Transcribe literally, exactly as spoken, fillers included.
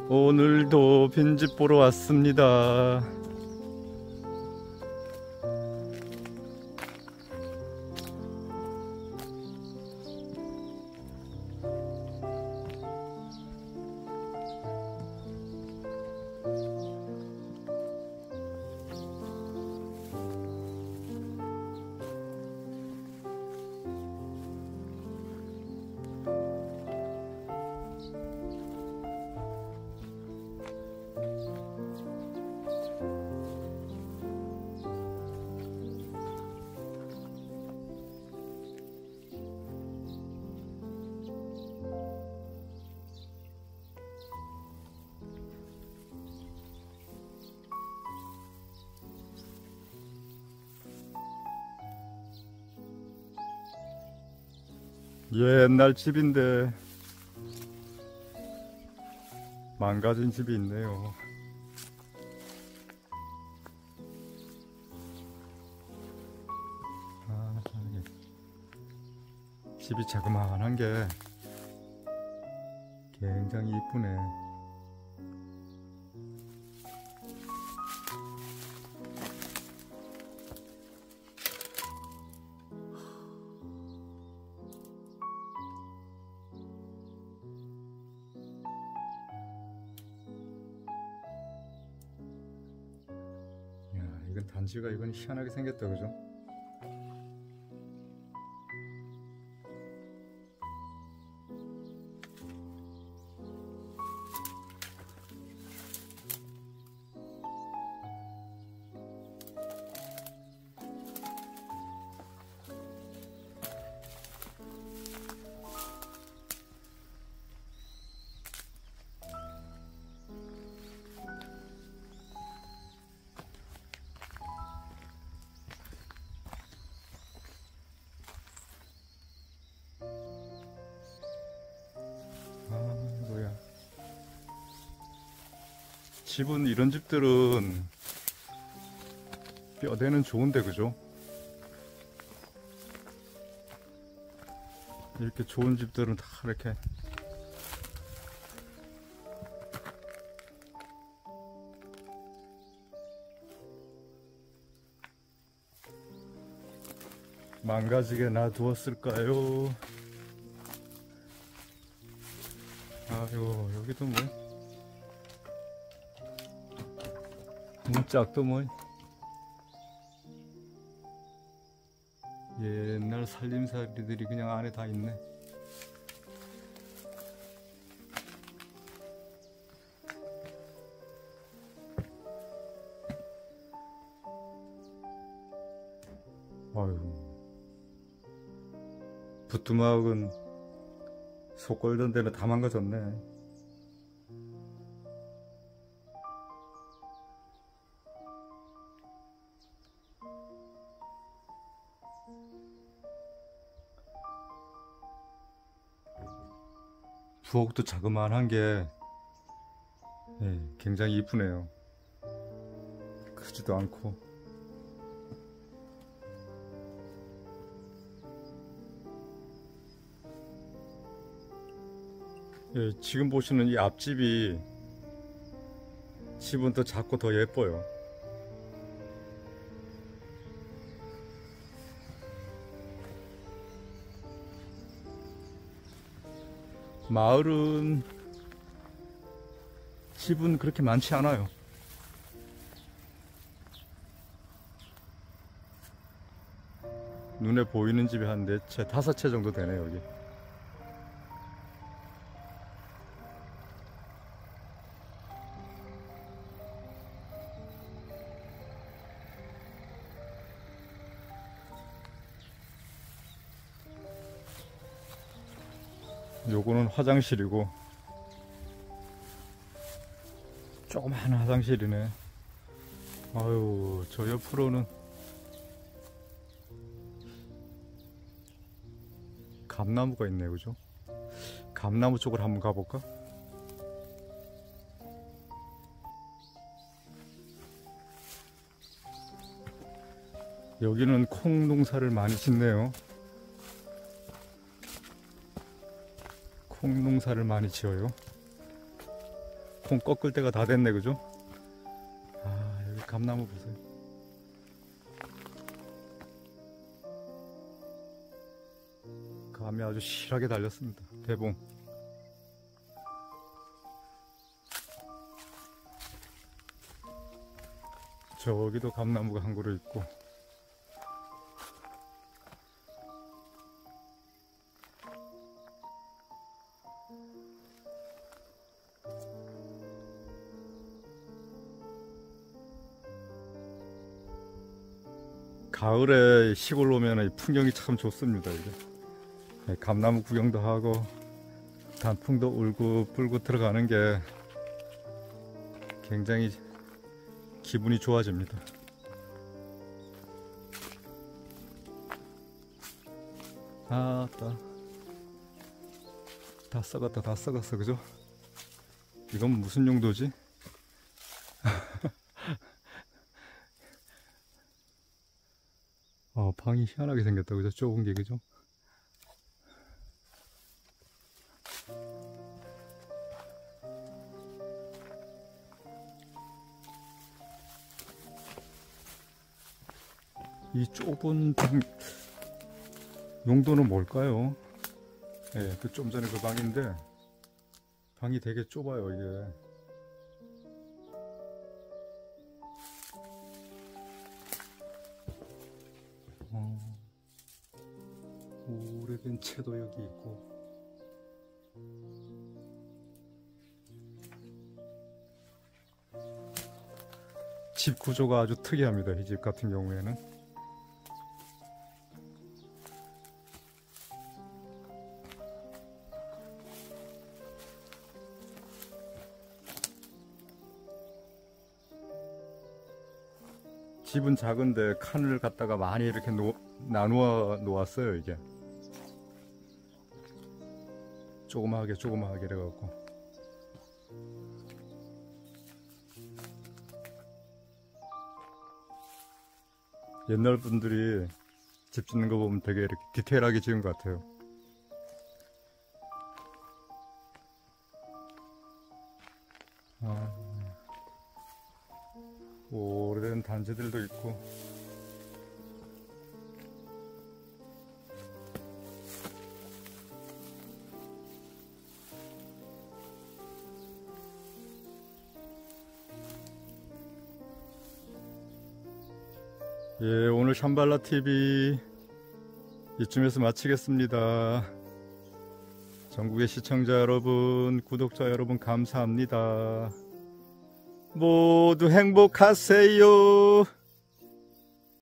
오늘도 빈집 보러 왔습니다. 옛날 집인데 망가진 집이 있네요. 아, 집이 자그마한 게 굉장히 이쁘네. 이건 단지가 이건 희한하게 생겼다, 그죠? 집은 이런 집들은 뼈대는 좋은데, 그죠? 이렇게 좋은 집들은 다 이렇게 망가지게 놔두었을까요? 아유, 여기도 뭐 문짝도 뭐 옛날 살림살이들이 그냥 안에 다 있네. 아유, 부뚜막은 속 걸던 데는 다 망가졌네. 부엌도 자그마한 게 예, 굉장히 이쁘네요. 크지도 않고. 예, 지금 보시는 이 앞집이 집은 더 작고 더 예뻐요. 마을은 집은 그렇게 많지 않아요. 눈에 보이는 집이 한 네 채, 다섯 채 정도 되네요, 여기. 요거는 화장실이고 조그만 화장실이네. 아유, 저 옆으로는 감나무가 있네, 그죠? 감나무 쪽으로 한번 가볼까? 여기는 콩 농사를 많이 짓네요. 콩 농사를 많이 지어요. 콩 꺾을 때가 다 됐네, 그죠? 아, 여기 감나무 보세요. 감이 아주 실하게 달렸습니다. 대봉. 저기도 감나무가 한 그루 있고. 가을에 시골 오면 풍경이 참 좋습니다. 이게 감나무 구경도 하고 단풍도 울고 불고 들어가는 게 굉장히 기분이 좋아집니다. 아따, 다 썩었다, 다 썩었어, 그죠? 이건 무슨 용도지? 어, 방이 희한하게 생겼다, 그죠? 좁은 게, 그죠? 이 좁은 방 용도는 뭘까요? 예, 네, 그 좀 전에 그 방인데 방이 되게 좁아요, 이게. 어, 오래된 채도 여기 있고. 집 구조가 아주 특이합니다, 이 집 같은 경우에는. 집은 작은데 칸을 갖다가 많이 이렇게 놓, 나누어 놓았어요. 이게 조그마하게 조그마하게 이래갖고. 옛날 분들이 집 짓는 거 보면 되게 이렇게 디테일하게 지은 것 같아요. 아, 오래된 단지들도 있고. 예, 오늘 샴발라 티비 이쯤에서 마치겠습니다. 전국의 시청자 여러분, 구독자 여러분 감사합니다. 모두 행복하세요.